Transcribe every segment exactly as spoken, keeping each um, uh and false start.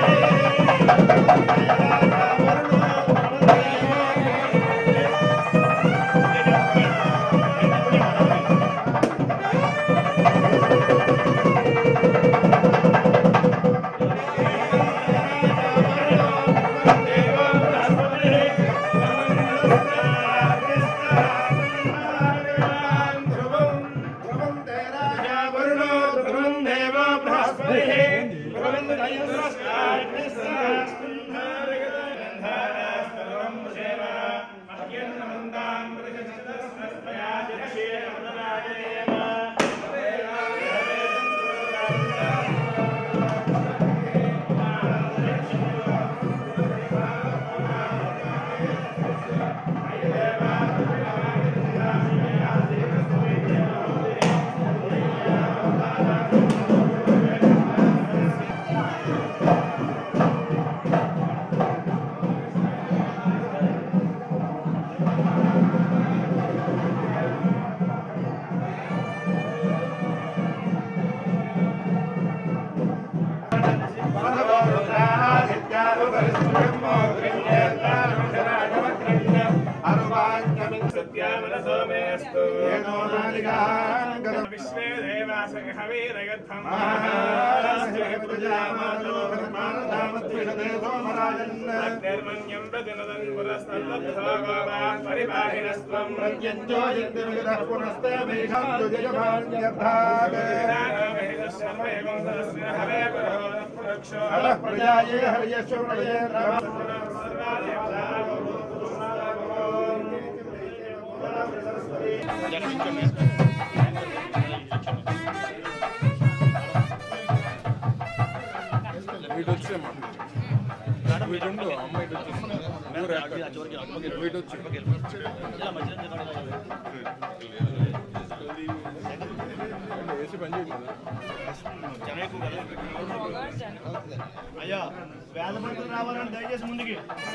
అయ్యా వేద మంత్రులు రావాలని దయచేసి ముందుకి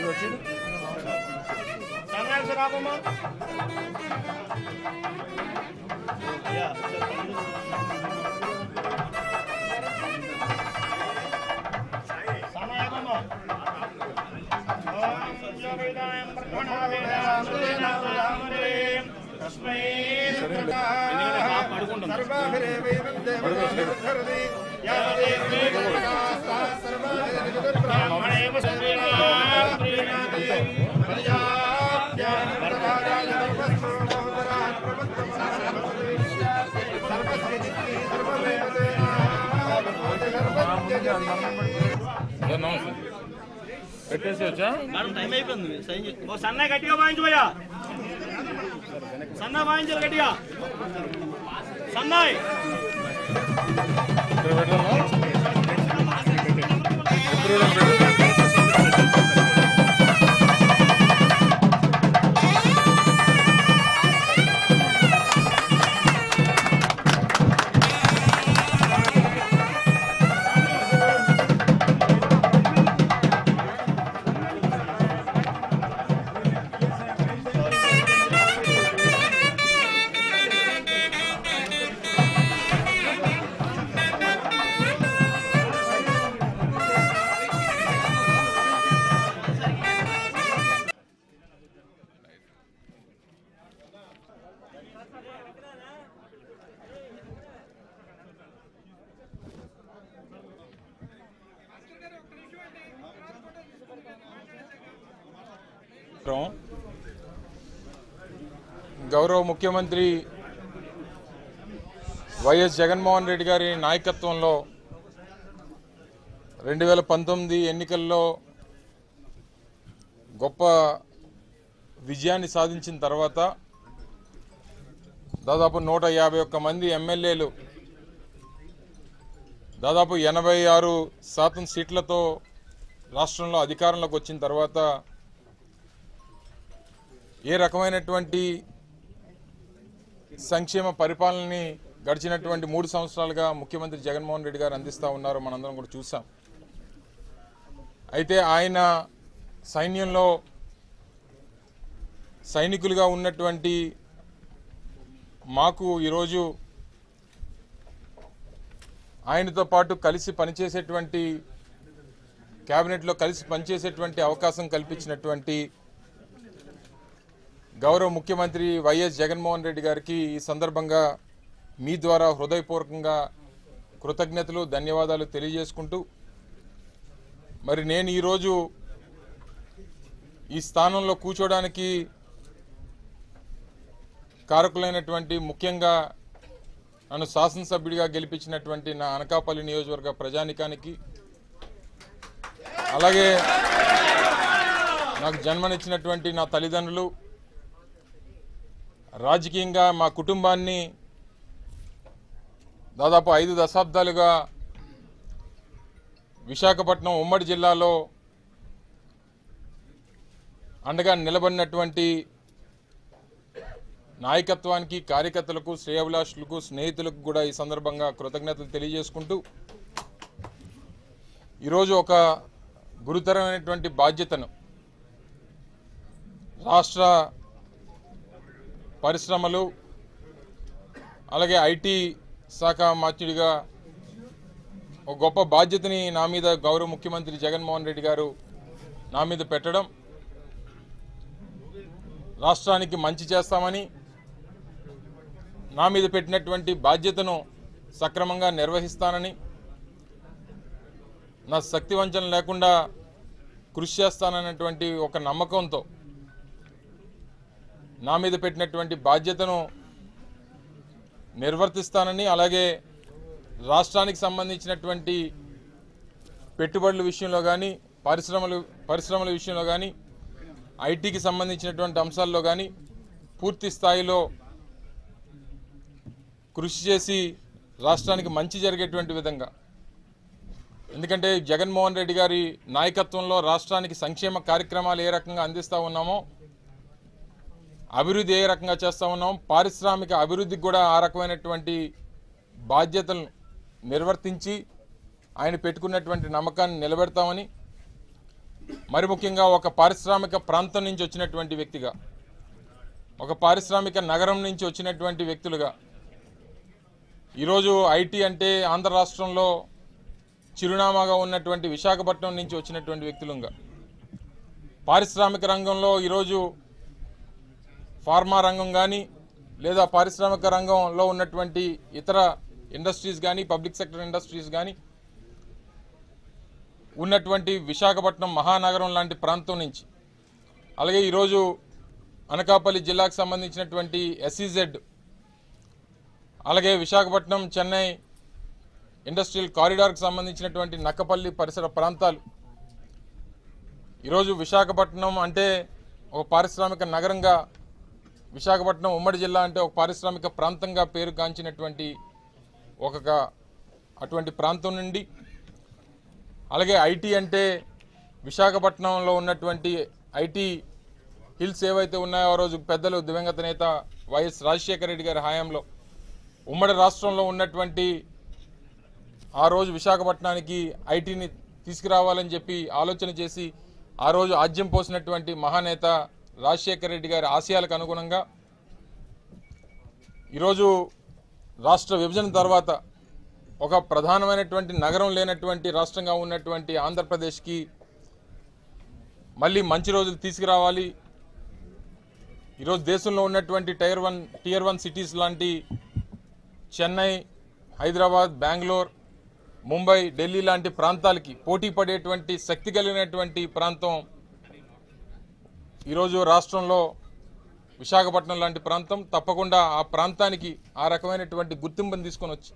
సన్నాసి రాబమ్మా అయ్యా సన్నాయమ్మా తస్మై పెట్టేసి వచ్చా టైం అయిపోయింది. సన్నాయి గట్టిగా వాయించబోయా, సన్నాయి వాయించాలి గట్టిగా, సన్నాయి గౌరవ ముఖ్యమంత్రి వైఎస్ జగన్మోహన్ రెడ్డి గారి నాయకత్వంలో రెండు వేల పంతొమ్మిది ఎన్నికల్లో గొప్ప విజయాన్ని సాధించిన తర్వాత దాదాపు నూట యాభై ఒక్క మంది ఎమ్మెల్యేలు దాదాపు ఎనభై ఆరు శాతం సీట్లతో రాష్ట్రంలో అధికారంలోకి వచ్చిన తర్వాత ఏ రకమైనటువంటి సంక్షేమ పరిపాలనని గడిచినటువంటి మూడు సంవత్సరాలుగా ముఖ్యమంత్రి జగన్మోహన్ రెడ్డి గారు అందిస్తూ ఉన్నారో మనందరం కూడా చూసాం. అయితే ఆయన సైన్యంలో సైనికులుగా ఉన్నటువంటి మాకు ఈరోజు ఆయనతో పాటు కలిసి పనిచేసేటువంటి కేబినెట్లో కలిసి పనిచేసేటువంటి అవకాశం కల్పించినటువంటి గౌరవ ముఖ్యమంత్రి వైఎస్ జగన్మోహన్ రెడ్డి గారికి ఈ సందర్భంగా మీ ద్వారా హృదయపూర్వకంగా కృతజ్ఞతలు ధన్యవాదాలు తెలియజేసుకుంటూ మరి నేను ఈరోజు ఈ స్థానంలో కూర్చోడానికి కారకులైనటువంటి ముఖ్యంగా నన్ను శాసనసభ్యుడిగా గెలిపించినటువంటి నా అనకాపల్లి నియోజకవర్గ ప్రజానికానికి అలాగే నాకు జన్మనిచ్చినటువంటి నా తల్లిదండ్రులు రాజకీయంగా మా కుటుంబాన్ని దాదాపు ఐదు దశాబ్దాలుగా విశాఖపట్నం ఉమ్మడి జిల్లాలో అండగా నిలబడినటువంటి నాయకత్వానికి కార్యకర్తలకు శ్రేయోభిలాషులకు స్నేహితులకు కూడా ఈ సందర్భంగా కృతజ్ఞతలు తెలియజేసుకుంటూ ఈరోజు ఒక గురుతరమైనటువంటి బాధ్యతను రాష్ట్ర పరిశ్రమలు అలాగే ఐటీ శాఖ మంత్రిగా ఒక గొప్ప బాధ్యతని నా మీద గౌరవ ముఖ్యమంత్రి జగన్మోహన్ రెడ్డి గారు నా మీద పెట్టడం రాష్ట్రానికి మంచి చేస్తామని నా మీద పెట్టినటువంటి బాధ్యతను సక్రమంగా నిర్వహిస్తానని నా శక్తి వంచన లేకుండా కృషి చేస్తానన్నటువంటి ఒక నమ్మకంతో నా మీద పెట్టినటువంటి బాధ్యతను నిర్వర్తిస్తానని అలాగే రాష్ట్రానికి సంబంధించినటువంటి పెట్టుబడుల విషయంలో కానీ పరిశ్రమలు పరిశ్రమల విషయంలో కానీ ఐటీకి సంబంధించినటువంటి అంశాల్లో కానీ పూర్తి స్థాయిలో కృషి చేసి రాష్ట్రానికి మంచి జరిగేటువంటి విధంగా ఎందుకంటే జగన్మోహన్ రెడ్డి గారి నాయకత్వంలో రాష్ట్రానికి సంక్షేమ కార్యక్రమాలు ఏ రకంగా అందిస్తూ ఉన్నామో అభివృద్ధి ఏ రకంగా చేస్తూ ఉన్నామో పారిశ్రామిక అభివృద్ధికి కూడా ఆ రకమైనటువంటి బాధ్యతలను నిర్వర్తించి ఆయన పెట్టుకున్నటువంటి నమ్మకాన్ని నిలబెడతామని మరి ముఖ్యంగా ఒక పారిశ్రామిక ప్రాంతం నుంచి వచ్చినటువంటి వ్యక్తిగా ఒక పారిశ్రామిక నగరం నుంచి వచ్చినటువంటి వ్యక్తులుగా ఈరోజు ఐటీ అంటే ఆంధ్ర రాష్ట్రంలో చిరునామాగా ఉన్నటువంటి విశాఖపట్నం నుంచి వచ్చినటువంటి వ్యక్తులుగా పారిశ్రామిక రంగంలో ఈరోజు ఫార్మా రంగం కానీ లేదా పారిశ్రామిక రంగంలో ఉన్నటువంటి ఇతర ఇండస్ట్రీస్ కానీ పబ్లిక్ సెక్టర్ ఇండస్ట్రీస్ కానీ ఉన్నటువంటి విశాఖపట్నం మహానగరం లాంటి ప్రాంతం నుంచి అలాగే ఈరోజు అనకాపల్లి జిల్లాకు సంబంధించినటువంటి ఎస్ఈజెడ్ అలాగే విశాఖపట్నం చెన్నై ఇండస్ట్రియల్ కారిడార్కి సంబంధించినటువంటి నక్కపల్లి పరిసర ప్రాంతాలు ఈరోజు విశాఖపట్నం అంటే ఒక పారిశ్రామిక నగరంగా విశాఖపట్నం ఉమ్మడి జిల్లా అంటే ఒక పారిశ్రామిక ప్రాంతంగా పేరుగాంచినటువంటి ఒక అటువంటి ప్రాంతం నుండి అలాగే ఐటీ అంటే విశాఖపట్నంలో ఉన్నటువంటి ఐటీ హిల్స్ ఏవైతే ఉన్నాయో ఆ రోజు పెద్దలు దివంగత నేత వైఎస్ రాజశేఖర రెడ్డి గారి హయాంలో ఉమ్మడి రాష్ట్రంలో ఉన్నటువంటి ఆ రోజు విశాఖపట్నానికి ఐటీని తీసుకురావాలని చెప్పి ఆలోచన చేసి ఆ రోజు ఆజ్యం పోసినటువంటి మహానేత రాజశేఖర రెడ్డి గారి ఆశయాలకు అనుగుణంగా ఈరోజు రాష్ట్ర విభజన తర్వాత ఒక ప్రధానమైనటువంటి నగరం లేనటువంటి రాష్ట్రంగా ఉన్నటువంటి ఆంధ్రప్రదేశ్కి మళ్ళీ మంచి రోజులు తీసుకురావాలి. ఈరోజు దేశంలో ఉన్నటువంటి tier one tier one cities లాంటి చెన్నై, హైదరాబాద్, బెంగళూరు, ముంబై, ఢిల్లీ లాంటి ప్రాంతాలకి పోటీ పడేటువంటి శక్తి కలిగినటువంటి ప్రాంతం ఈరోజు రాష్ట్రంలో విశాఖపట్నం లాంటి ప్రాంతం. తప్పకుండా ఆ ప్రాంతానికి ఆ రకమైనటువంటి గుర్తింపును తీసుకొని వచ్చి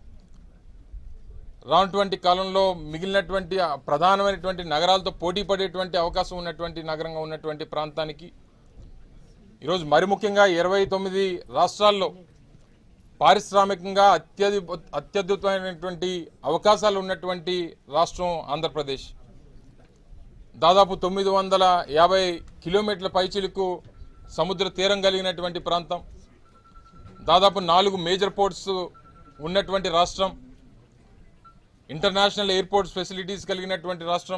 రానటువంటి కాలంలో మిగిలినటువంటి ప్రధానమైనటువంటి నగరాలతో పోటీ పడేటువంటి అవకాశం ఉన్నటువంటి నగరంగా ఉన్నటువంటి ప్రాంతానికి ఈరోజు మరి ముఖ్యంగా ఇరవై తొమ్మిది రాష్ట్రాల్లో పారిశ్రామికంగా అత్యధి అత్యద్భుతమైనటువంటి అవకాశాలు ఉన్నటువంటి రాష్ట్రం ఆంధ్రప్రదేశ్. దాదాపు తొమ్మిది వందల యాభై కిలోమీటర్ల పైచిలకు సముద్ర తీరం కలిగినటువంటి ప్రాంతం, దాదాపు నాలుగు మేజర్ పోర్ట్స్ ఉన్నటువంటి రాష్ట్రం, ఇంటర్నేషనల్ ఎయిర్పోర్ట్స్ ఫెసిలిటీస్ కలిగినటువంటి రాష్ట్రం,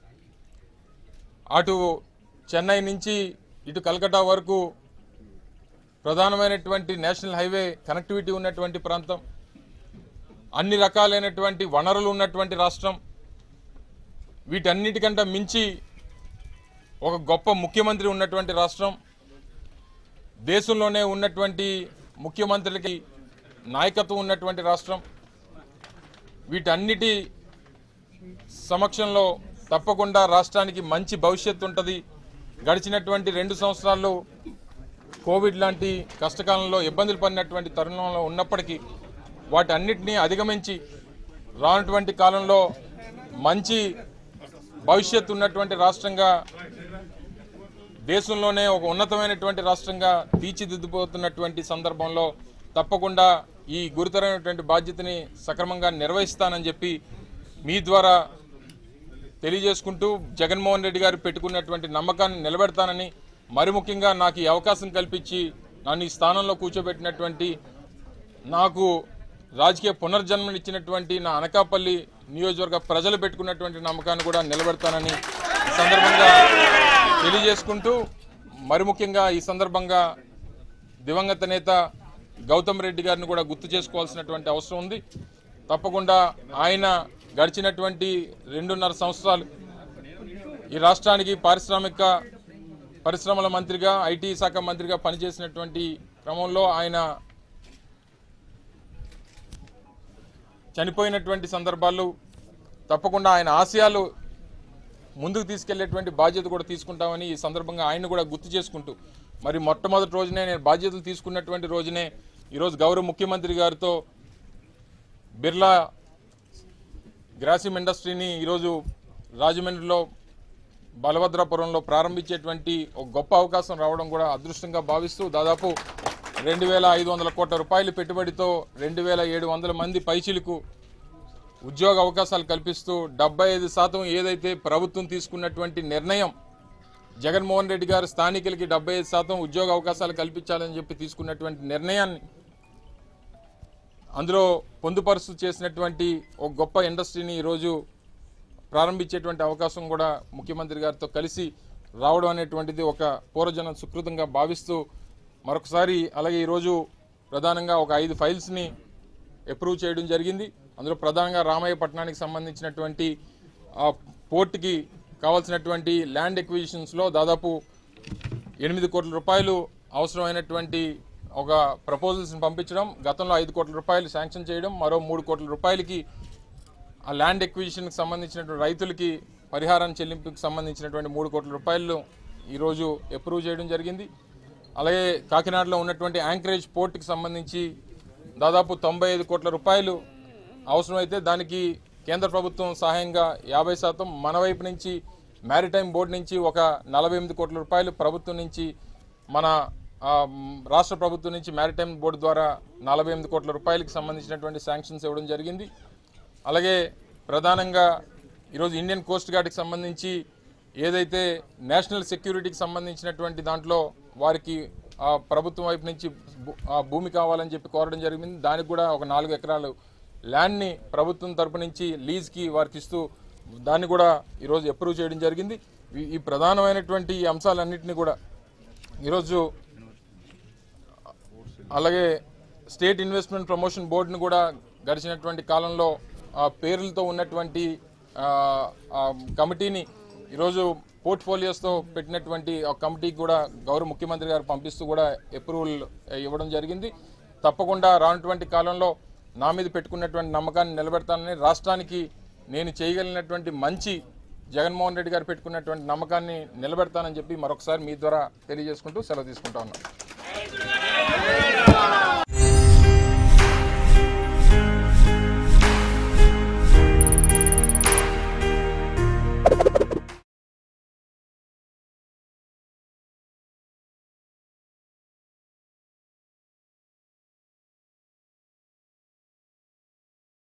అటు చెన్నై నుంచి ఇటు కలకట్టా వరకు ప్రధానమైనటువంటి నేషనల్ హైవే కనెక్టివిటీ ఉన్నటువంటి ప్రాంతం, అన్ని రకాలైనటువంటి వనరులు ఉన్నటువంటి రాష్ట్రం. వీటన్నిటికంటే మించి ఒక గొప్ప ముఖ్యమంత్రి ఉన్నటువంటి రాష్ట్రం, దేశంలోనే ఉన్నటువంటి ముఖ్యమంత్రులకి నాయకత్వం ఉన్నటువంటి రాష్ట్రం. వీటన్నిటి సమక్షంలో తప్పకుండా రాష్ట్రానికి మంచి భవిష్యత్తు ఉంటుంది. గడిచినటువంటి రెండు సంవత్సరాల్లో కోవిడ్ లాంటి కష్టకాలంలో ఇబ్బందులు పడినటువంటి తరుణంలో ఉన్నప్పటికీ వాటన్నిటినీ అధిగమించి రానటువంటి కాలంలో మంచి భవిష్యత్తు ఉన్నటువంటి రాష్ట్రంగా, దేశంలోనే ఒక ఉన్నతమైనటువంటి రాష్ట్రంగా తీర్చిదిద్దుపోతున్నటువంటి సందర్భంలో తప్పకుండా ఈ గురుతరమైనటువంటి బాధ్యతని సక్రమంగా నిర్వహిస్తానని చెప్పి మీ ద్వారా తెలియజేసుకుంటూ, జగన్మోహన్ రెడ్డి గారు పెట్టుకున్నటువంటి నమ్మకాన్ని నిలబెడతానని, మరి ముఖ్యంగా నాకు ఈ అవకాశం కల్పించి నన్ను ఈ స్థానంలో కూర్చోబెట్టినటువంటి, నాకు రాజకీయ పునర్జన్మనిచ్చినటువంటి నా అనకాపల్లి నియోజకవర్గ ప్రజలు పెట్టుకున్నటువంటి నమ్మకాన్ని కూడా నిలబెడతానని ఈ సందర్భంగా తెలియజేసుకుంటూ, మరి ముఖ్యంగా ఈ సందర్భంగా దివంగత నేత గౌతమ్ రెడ్డి గారిని కూడా గుర్తు చేసుకోవాల్సినటువంటి అవసరం ఉంది. తప్పకుండా ఆయన గడిచినటువంటి రెండున్నర సంవత్సరాలు ఈ రాష్ట్రానికి పారిశ్రామిక పరిశ్రమల మంత్రిగా, ఐటీ శాఖ మంత్రిగా పనిచేసినటువంటి క్రమంలో ఆయన చనిపోయినటువంటి సందర్భాలు, తప్పకుండా ఆయన ఆశయాలు ముందుకు తీసుకెళ్లేటువంటి బాధ్యత కూడా తీసుకుంటామని ఈ సందర్భంగా ఆయన కూడా గుర్తు చేసుకుంటూ, మరి మొట్టమొదటి రోజునే నేను బాధ్యతలు తీసుకున్నటువంటి రోజునే ఈరోజు గౌరవ ముఖ్యమంత్రి గారితో బిర్లా గ్రాసిమ్ ఇండస్ట్రీని ఈరోజు రాజమండ్రిలో బలభద్రాపురంలో ప్రారంభించేటువంటి ఒక గొప్ప అవకాశం రావడం కూడా అదృష్టంగా భావిస్తూ, దాదాపు రెండు వేల ఐదు వందల కోట్ల రూపాయల పెట్టుబడితో రెండు వేల ఏడు వందల మంది పైచిలకు ఉద్యోగ అవకాశాలు కల్పిస్తూ, డెబ్బై ఐదు శాతం ఏదైతే ప్రభుత్వం తీసుకున్నటువంటి నిర్ణయం, జగన్మోహన్ రెడ్డి గారు స్థానికులకి డెబ్బై ఐదు శాతం ఉద్యోగ అవకాశాలు కల్పించాలని చెప్పి తీసుకున్నటువంటి నిర్ణయాన్ని అందులో పొందుపరుస్తూ చేసినటువంటి ఒక గొప్ప ఇండస్ట్రీని ఈరోజు ప్రారంభించేటువంటి అవకాశం కూడా ముఖ్యమంత్రి గారితో కలిసి రావడం అనేటువంటిది ఒక పూర్వజన సుకృతంగా భావిస్తూ మరొకసారి, అలాగే ఈరోజు ప్రధానంగా ఒక ఐదు ఫైల్స్ని అప్రూవ్ చేయడం జరిగింది. అందులో ప్రధానంగా రామయ్యపట్నానికి సంబంధించినటువంటి పోర్టుకి కావాల్సినటువంటి ల్యాండ్ ఎక్విజిషన్స్లో దాదాపు ఎనిమిది కోట్ల రూపాయలు అవసరమైనటువంటి ఒక ప్రపోజల్స్ని పంపించడం, గతంలో ఐదు కోట్ల రూపాయలు శాంక్షన్ చేయడం, మరో మూడు కోట్ల రూపాయలకి ఆ ల్యాండ్ ఎక్విజిషన్కి సంబంధించినటువంటి రైతులకి పరిహారం చెల్లింపుకి సంబంధించినటువంటి మూడు కోట్ల రూపాయలు ఈరోజు అప్రూవ్ చేయడం జరిగింది. అలాగే కాకినాడలో ఉన్నటువంటి యాంకరేజ్ పోర్టుకి సంబంధించి దాదాపు తొంభై ఐదు కోట్ల రూపాయలు అవసరమైతే దానికి కేంద్ర ప్రభుత్వం సహాయంగా యాభై శాతం, మన వైపు నుంచి మ్యారిటైమ్ బోర్డు నుంచి ఒక నలభై ఎనిమిది కోట్ల రూపాయలు ప్రభుత్వం నుంచి, మన రాష్ట్ర ప్రభుత్వం నుంచి మ్యారిటైమ్ బోర్డు ద్వారా నలభై ఎనిమిది కోట్ల రూపాయలకు సంబంధించినటువంటి శాంక్షన్స్ ఇవ్వడం జరిగింది. అలాగే ప్రధానంగా ఈరోజు ఇండియన్ కోస్ట్ గార్డ్కి సంబంధించి ఏదైతే నేషనల్ సెక్యూరిటీకి సంబంధించినటువంటి దాంట్లో వారికి ప్రభుత్వం వైపు నుంచి భూమి కావాలని చెప్పి కోరడం జరిగింది. దానికి కూడా ఒక నాలుగు ఎకరాలు ల్యాండ్ని ప్రభుత్వం తరపు నుంచి లీజ్కి వారికి ఇస్తూ దాన్ని కూడా ఈరోజు అప్రూవ్ చేయడం జరిగింది. ఈ ప్రధానమైనటువంటి ఈ అంశాలన్నింటినీ కూడా ఈరోజు, అలాగే స్టేట్ ఇన్వెస్ట్మెంట్ ప్రమోషన్ బోర్డును కూడా గడిచినటువంటి కాలంలో పేర్లతో ఉన్నటువంటి కమిటీని ఈరోజు పోర్ట్ఫోలియోస్తో పెట్టినటువంటి ఆ కమిటీకి కూడా గౌరవ ముఖ్యమంత్రి గారు పంపిస్తూ కూడా అప్రూవల్ ఇవ్వడం జరిగింది. తప్పకుండా రానటువంటి కాలంలో నా మీద పెట్టుకున్నటువంటి నమ్మకాన్ని నిలబెడతానని, రాష్ట్రానికి నేను చేయగలిగినటువంటి మంచి జగన్మోహన్ రెడ్డి గారు పెట్టుకున్నటువంటి నమ్మకాన్ని నిలబెడతానని చెప్పి మరొకసారి మీ ద్వారా తెలియజేసుకుంటూ సెలవు తీసుకుంటా ఉన్నాను.